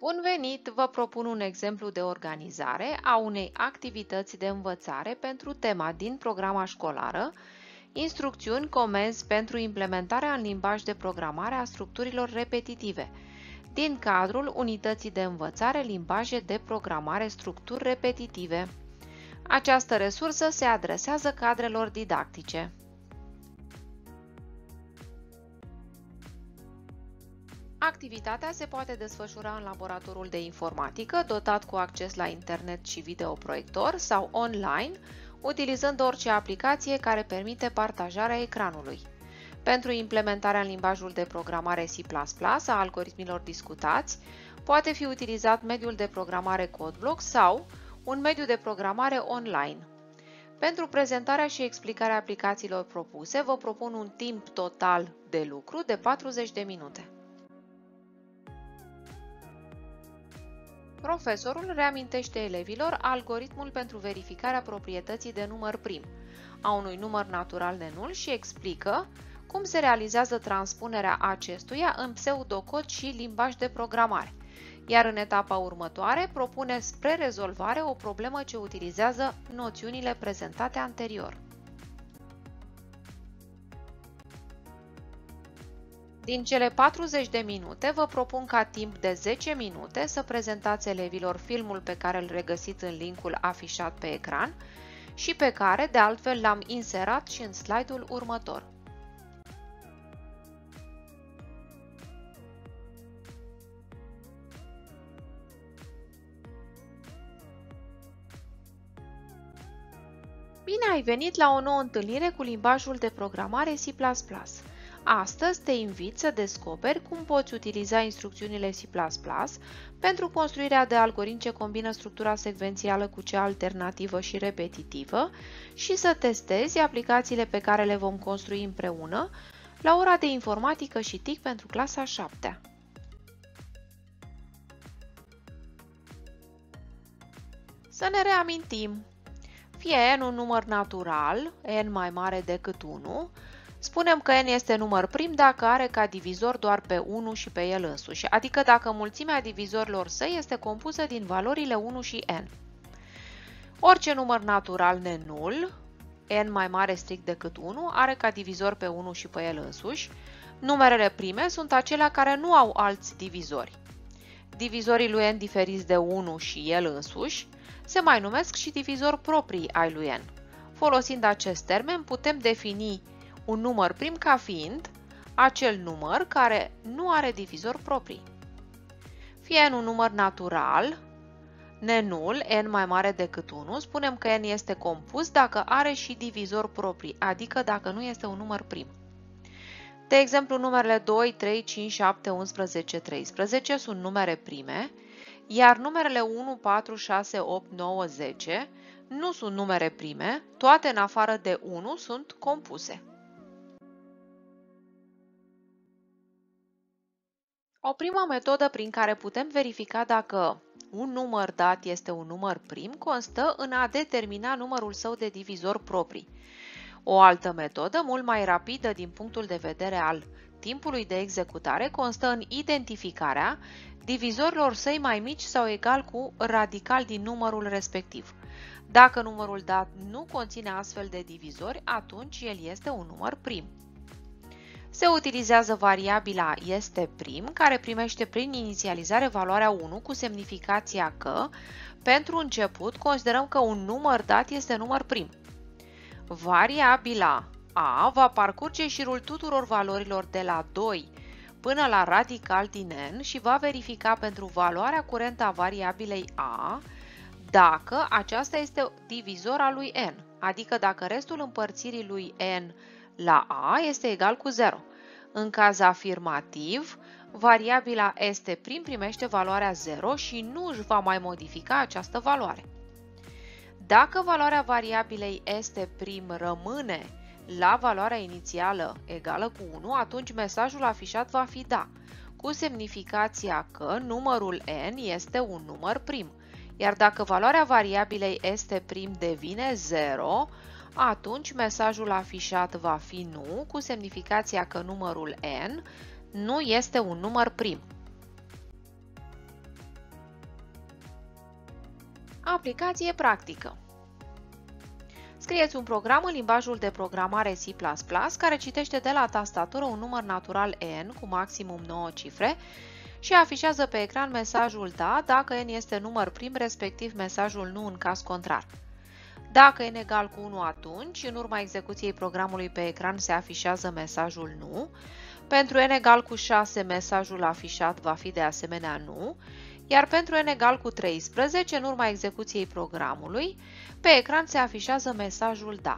Bun venit! Vă propun un exemplu de organizare a unei activități de învățare pentru tema din programa școlară, instrucțiuni, comenzi pentru implementarea în limbaj de programare a structurilor repetitive, din cadrul unității de învățare limbaje de programare structuri repetitive. Această resursă se adresează cadrelor didactice. Activitatea se poate desfășura în laboratorul de informatică, dotat cu acces la internet și videoproiector, sau online, utilizând orice aplicație care permite partajarea ecranului. Pentru implementarea în limbajul de programare C++ a algoritmilor discutați, poate fi utilizat mediul de programare CodeBlock sau un mediu de programare online. Pentru prezentarea și explicarea aplicațiilor propuse, vă propun un timp total de lucru de 40 de minute. Profesorul reamintește elevilor algoritmul pentru verificarea proprietății de număr prim a unui număr natural de nul și explică cum se realizează transpunerea acestuia în pseudocod și limbaj de programare, iar în etapa următoare propune spre rezolvare o problemă ce utilizează noțiunile prezentate anterior. Din cele 40 de minute, vă propun ca timp de 10 minute să prezentați elevilor filmul pe care îl regăsiți în linkul afișat pe ecran și pe care, de altfel, l-am inserat și în slide-ul următor. Bine ai venit la o nouă întâlnire cu limbajul de programare C++. Astăzi te invit să descoperi cum poți utiliza instrucțiunile C++ pentru construirea de algoritmi ce combină structura secvențială cu cea alternativă și repetitivă și să testezi aplicațiile pe care le vom construi împreună la ora de informatică și TIC pentru clasa 7-a. Să ne reamintim. Fie n un număr natural, n mai mare decât 1, spunem că n este număr prim dacă are ca divizor doar pe 1 și pe el însuși, adică dacă mulțimea divizorilor săi este compusă din valorile 1 și n. Orice număr natural nenul, n mai mare strict decât 1, are ca divizor pe 1 și pe el însuși. Numerele prime sunt acelea care nu au alți divizori. Divizorii lui n diferiți de 1 și el însuși se mai numesc și divizori proprii ai lui n. Folosind acest termen, putem defini un număr prim ca fiind acel număr care nu are divizori proprii. Fie n un număr natural, nenul, n mai mare decât 1, spunem că n este compus dacă are și divizori proprii, adică dacă nu este un număr prim. De exemplu, numerele 2, 3, 5, 7, 11, 13 sunt numere prime, iar numerele 1, 4, 6, 8, 9, 10 nu sunt numere prime, toate în afară de 1 sunt compuse. O primă metodă prin care putem verifica dacă un număr dat este un număr prim constă în a determina numărul său de divizori proprii. O altă metodă, mult mai rapidă din punctul de vedere al timpului de executare, constă în identificarea divizorilor săi mai mici sau egal cu radical din numărul respectiv. Dacă numărul dat nu conține astfel de divizori, atunci el este un număr prim. Se utilizează variabila este prim, care primește prin inițializare valoarea 1 cu semnificația că, pentru început, considerăm că un număr dat este număr prim. Variabila a va parcurge șirul tuturor valorilor de la 2 până la radical din n și va verifica pentru valoarea curentă a variabilei a dacă aceasta este divizor al lui n, adică dacă restul împărțirii lui n la a este egal cu 0. În caz afirmativ, variabila este prim primește valoarea 0 și nu își va mai modifica această valoare. Dacă valoarea variabilei este prim rămâne la valoarea inițială egală cu 1, atunci mesajul afișat va fi da, cu semnificația că numărul n este un număr prim, iar dacă valoarea variabilei este prim devine 0, atunci mesajul afișat va fi nu, cu semnificația că numărul n nu este un număr prim. Aplicație practică. Scrieți un program în limbajul de programare C++ care citește de la tastatură un număr natural n cu maximum 9 cifre și afișează pe ecran mesajul da dacă n este număr prim, respectiv mesajul nu în caz contrar. Dacă n egal cu 1, atunci, în urma execuției programului pe ecran se afișează mesajul nu. Pentru n egal cu 6, mesajul afișat va fi de asemenea nu, iar pentru n egal cu 13, în urma execuției programului, pe ecran se afișează mesajul da.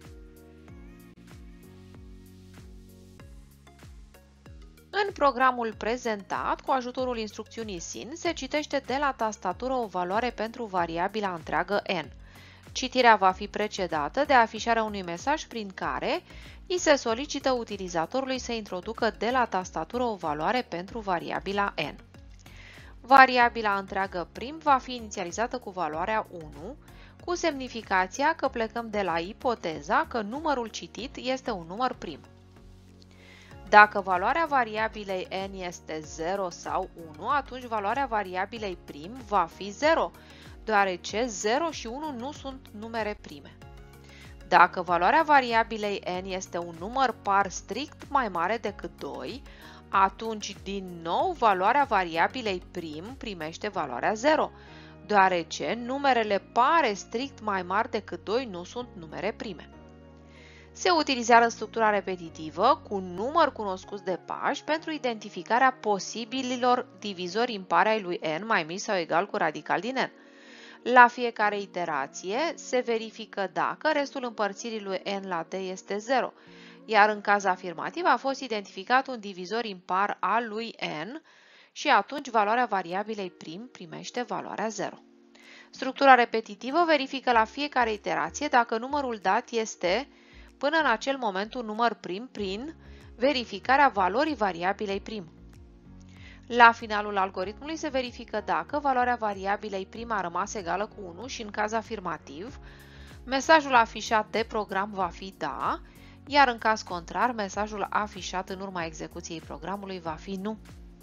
În programul prezentat, cu ajutorul instrucțiunii SIN, se citește de la tastatură o valoare pentru variabila întreagă n. Citirea va fi precedată de afișarea unui mesaj prin care îi se solicită utilizatorului să introducă de la tastatură o valoare pentru variabila n. Variabila întreagă prim va fi inițializată cu valoarea 1, cu semnificația că plecăm de la ipoteza că numărul citit este un număr prim. Dacă valoarea variabilei n este 0 sau 1, atunci valoarea variabilei prim va fi 0, deoarece 0 și 1 nu sunt numere prime. Dacă valoarea variabilei n este un număr par strict mai mare decât 2, atunci din nou valoarea variabilei prim primește valoarea 0, deoarece numerele pare strict mai mari decât 2 nu sunt numere prime. Se utilizează structura repetitivă cu număr cunoscut de pași pentru identificarea posibililor divizori impari ai lui n mai mici sau egal cu radical din n. La fiecare iterație se verifică dacă restul împărțirii lui n la d este 0, iar în caz afirmativ a fost identificat un divizor impar al lui n și atunci valoarea variabilei prim primește valoarea 0. Structura repetitivă verifică la fiecare iterație dacă numărul dat este până în acel moment un număr prim prin verificarea valorii variabilei prim. La finalul algoritmului se verifică dacă valoarea variabilei prim a rămas egală cu 1 și în caz afirmativ, mesajul afișat de program va fi da, iar în caz contrar, mesajul afișat în urma execuției programului va fi nu.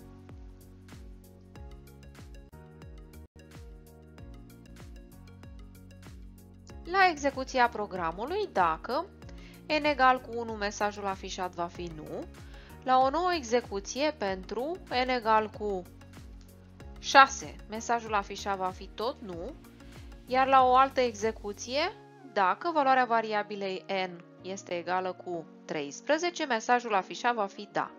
La execuția programului, dacă n egal cu 1, mesajul afișat va fi nu. La o nouă execuție pentru n egal cu 6, mesajul afișat va fi tot nu, iar la o altă execuție, dacă valoarea variabilei n este egală cu 13, mesajul afișat va fi da.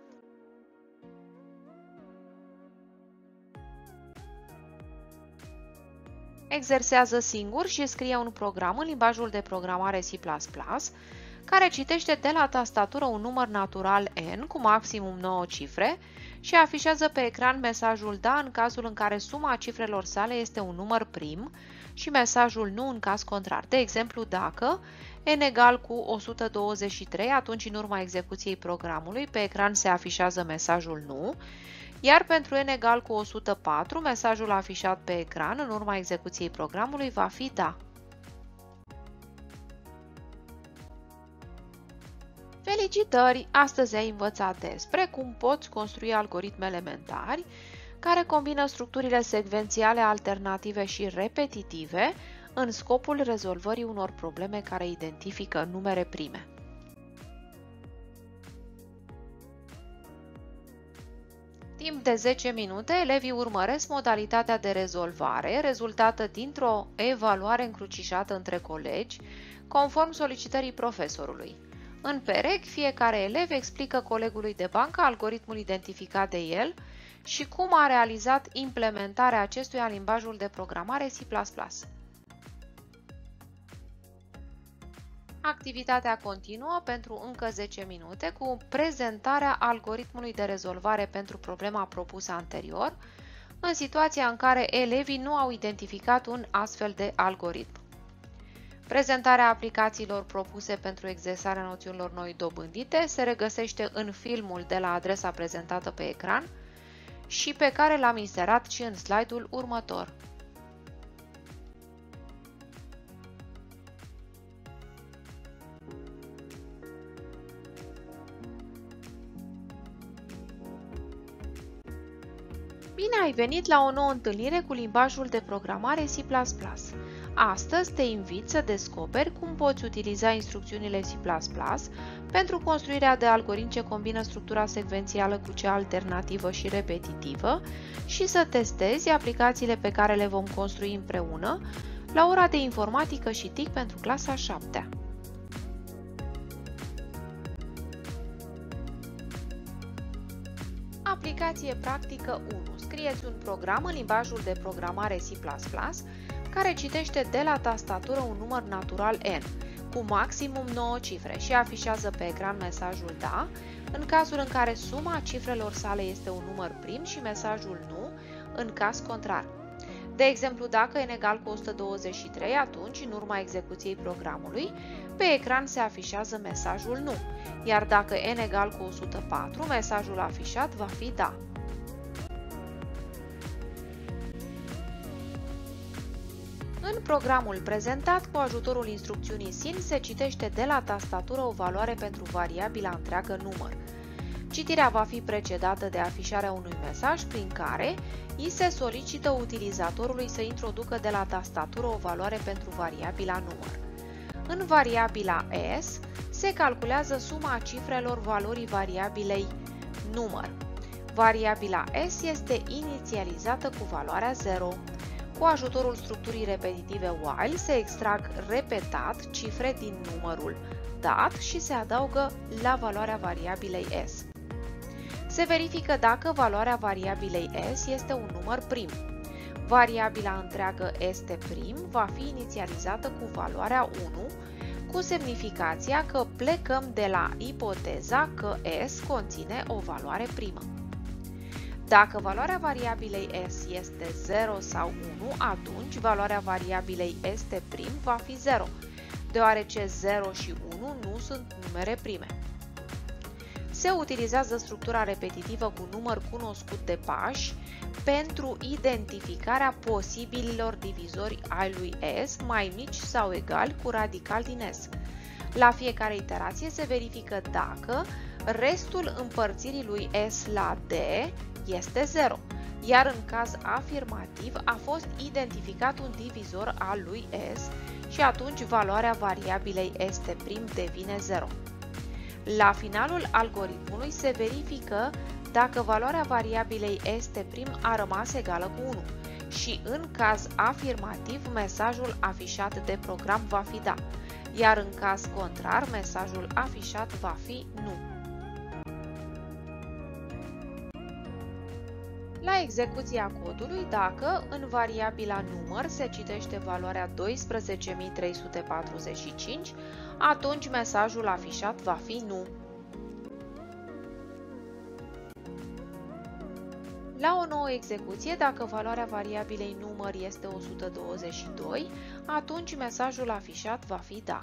Exersează singur și scrie un program în limbajul de programare C++ care citește de la tastatură un număr natural n cu maximum 9 cifre și afișează pe ecran mesajul da în cazul în care suma cifrelor sale este un număr prim și mesajul nu în caz contrar. De exemplu, dacă n egal cu 123, atunci în urma execuției programului pe ecran se afișează mesajul nu, iar pentru n egal cu 104, mesajul afișat pe ecran în urma execuției programului va fi da. Felicitări! Astăzi ai învățat despre cum poți construi algoritmi elementari care combină structurile secvențiale, alternative și repetitive în scopul rezolvării unor probleme care identifică numere prime. Timp de 10 minute, elevii urmăresc modalitatea de rezolvare rezultată dintr-o evaluare încrucișată între colegi, conform solicitării profesorului. În perechi, fiecare elev explică colegului de bancă algoritmul identificat de el și cum a realizat implementarea acestuia în limbajul de programare C++. Activitatea continuă pentru încă 10 minute cu prezentarea algoritmului de rezolvare pentru problema propusă anterior, în situația în care elevii nu au identificat un astfel de algoritm. Prezentarea aplicațiilor propuse pentru exersarea noțiunilor noi dobândite se regăsește în filmul de la adresa prezentată pe ecran și pe care l-am inserat și în slide-ul următor. Bine ai venit la o nouă întâlnire cu limbajul de programare C++. Astăzi te invit să descoperi cum poți utiliza instrucțiunile C++ pentru construirea de algoritmi ce combină structura secvențială cu cea alternativă și repetitivă și să testezi aplicațiile pe care le vom construi împreună la ora de informatică și TIC pentru clasa 7-a. Aplicație practică 1. Scrieți un program în limbajul de programare C++ care citește de la tastatură un număr natural n, cu maximum 9 cifre și afișează pe ecran mesajul da, în cazul în care suma cifrelor sale este un număr prim și mesajul nu, în caz contrar. De exemplu, dacă n egal cu 123, atunci, în urma execuției programului, pe ecran se afișează mesajul nu, iar dacă n egal cu 104, mesajul afișat va fi da. În programul prezentat, cu ajutorul instrucțiunii SIN, se citește de la tastatură o valoare pentru variabila întreagă număr. Citirea va fi precedată de afișarea unui mesaj prin care îi se solicită utilizatorului să introducă de la tastatură o valoare pentru variabila număr. În variabila s se calculează suma cifrelor valorii variabilei număr. Variabila s este inițializată cu valoarea 0. Cu ajutorul structurii repetitive while se extrag repetat cifre din numărul dat și se adaugă la valoarea variabilei s. Se verifică dacă valoarea variabilei s este un număr prim. Variabila întreagă este prim va fi inițializată cu valoarea 1, cu semnificația că plecăm de la ipoteza că s conține o valoare primă. Dacă valoarea variabilei s este 0 sau 1, atunci valoarea variabilei este prim va fi 0, deoarece 0 și 1 nu sunt numere prime. Se utilizează structura repetitivă cu număr cunoscut de pași pentru identificarea posibililor divizori ai lui s mai mici sau egali cu radical din s. La fiecare iterație se verifică dacă restul împărțirii lui s la d este 0, iar în caz afirmativ a fost identificat un divizor al lui s și atunci valoarea variabilei st' devine 0. La finalul algoritmului se verifică dacă valoarea variabilei st' a rămas egală cu 1 și în caz afirmativ mesajul afișat de program va fi da, iar în caz contrar mesajul afișat va fi nu. La execuția codului, dacă în variabila număr se citește valoarea 12345, atunci mesajul afișat va fi nu. La o nouă execuție, dacă valoarea variabilei număr este 122, atunci mesajul afișat va fi da.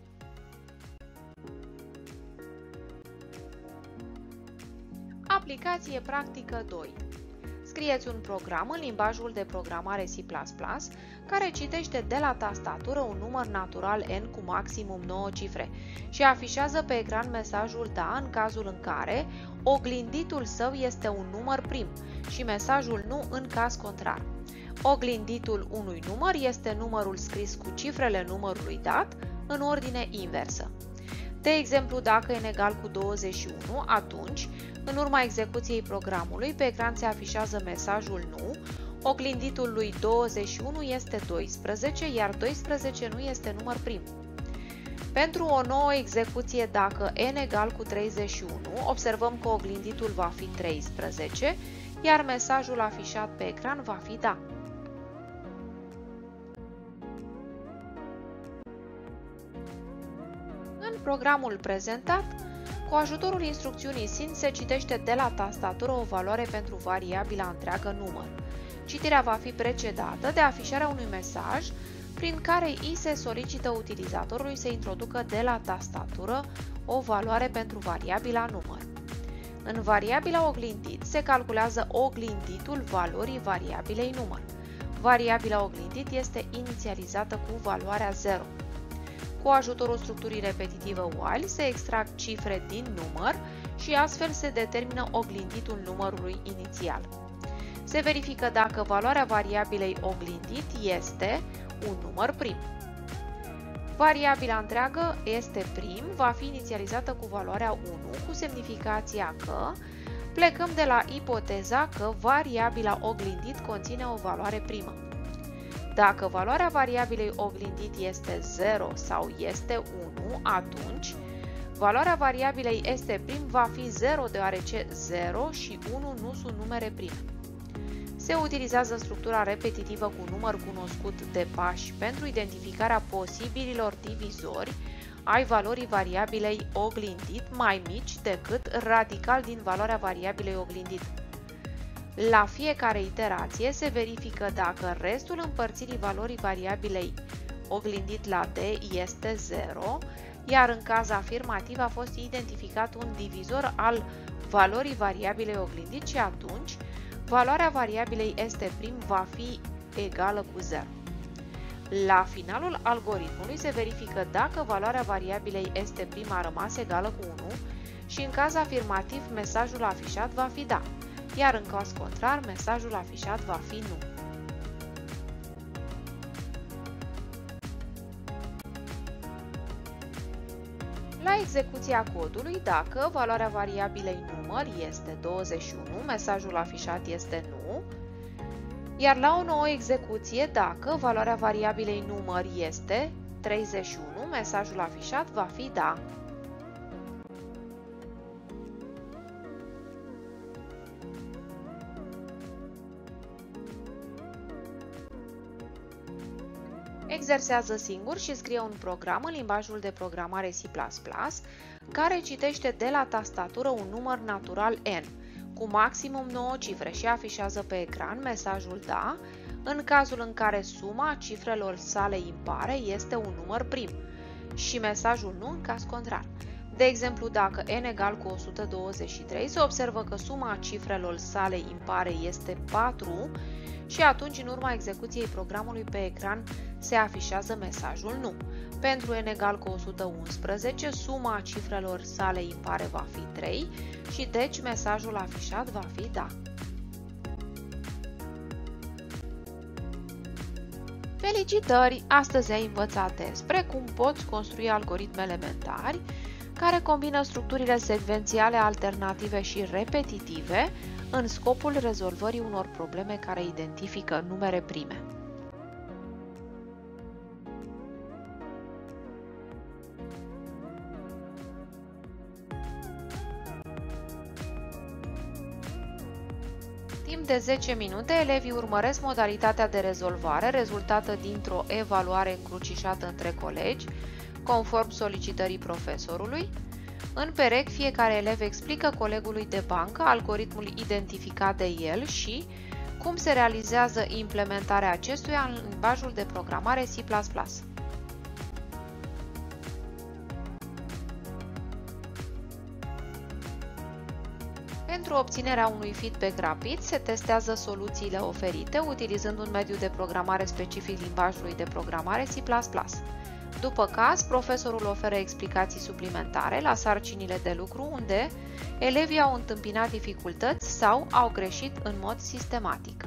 Aplicație practică 2. Scrieți un program în limbajul de programare C++ care citește de la tastatură un număr natural n cu maximum 9 cifre și afișează pe ecran mesajul da în cazul în care oglinditul său este un număr prim și mesajul nu în caz contrar. Oglinditul unui număr este numărul scris cu cifrele numărului dat în ordine inversă. De exemplu, dacă n egal cu 21, atunci, în urma execuției programului, pe ecran se afișează mesajul nu, oglinditul lui 21 este 12, iar 12 nu este număr prim. Pentru o nouă execuție, dacă n egal cu 31, observăm că oglinditul va fi 13, iar mesajul afișat pe ecran va fi da. În programul prezentat, cu ajutorul instrucțiunii SIN se citește de la tastatură o valoare pentru variabila întreagă număr. Citirea va fi precedată de afișarea unui mesaj prin care îi se solicită utilizatorului să introducă de la tastatură o valoare pentru variabila număr. În variabila oglindit se calculează oglinditul valorii variabilei număr. Variabila oglindit este inițializată cu valoarea 0. Cu ajutorul structurii repetitive while se extrag cifre din număr și astfel se determină oglinditul numărului inițial. Se verifică dacă valoarea variabilei oglindit este un număr prim. Variabila întreagă este prim, va fi inițializată cu valoarea 1, cu semnificația că plecăm de la ipoteza că variabila oglindit conține o valoare primă. Dacă valoarea variabilei oglindit este 0 sau este 1, atunci valoarea variabilei este prim va fi 0, deoarece 0 și 1 nu sunt numere prime. Se utilizează structura repetitivă cu număr cunoscut de pași pentru identificarea posibililor divizori ai valorii variabilei oglindit mai mici decât radical din valoarea variabilei oglindit. La fiecare iterație se verifică dacă restul împărțirii valorii variabilei oglindit la d este 0, iar în caz afirmativ a fost identificat un divizor al valorii variabilei oglindit și atunci valoarea variabilei este prim va fi egală cu 0. La finalul algoritmului se verifică dacă valoarea variabilei este prim a rămas egală cu 1 și în caz afirmativ mesajul afișat va fi da, iar în caz contrar mesajul afișat va fi nu. La execuția codului, dacă valoarea variabilei număr este 21, mesajul afișat este nu, iar la o nouă execuție, dacă valoarea variabilei număr este 31, mesajul afișat va fi da. Exersează singur și scrie un program în limbajul de programare C++, care citește de la tastatură un număr natural n, cu maximum 9 cifre și afișează pe ecran mesajul da, în cazul în care suma cifrelor sale impare este un număr prim, și mesajul nu în caz contrar. De exemplu, dacă n egal cu 123, se observă că suma cifrelor sale impare este 4 și atunci, în urma execuției programului pe ecran, se afișează mesajul nu. Pentru n egal cu 111, suma cifrelor sale impare va fi 3 și deci mesajul afișat va fi da. Felicitări! Astăzi ai învățat despre cum poți construi algoritmi elementari care combină structurile secvențiale, alternative și repetitive în scopul rezolvării unor probleme care identifică numere prime. Timp de 10 minute, elevii urmăresc modalitatea de rezolvare rezultată dintr-o evaluare încrucișată între colegi, conform solicitării profesorului. În perec, fiecare elev explică colegului de bancă algoritmul identificat de el și cum se realizează implementarea acestuia în limbajul de programare C++. Pentru obținerea unui feedback rapid, se testează soluțiile oferite utilizând un mediu de programare specific limbajului de programare C++. După caz, profesorul oferă explicații suplimentare la sarcinile de lucru unde elevii au întâmpinat dificultăți sau au greșit în mod sistematic.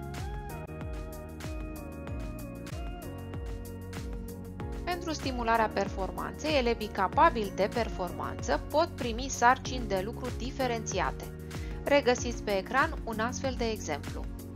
Pentru stimularea performanței, elevii capabili de performanță pot primi sarcini de lucru diferențiate. Regăsiți pe ecran un astfel de exemplu.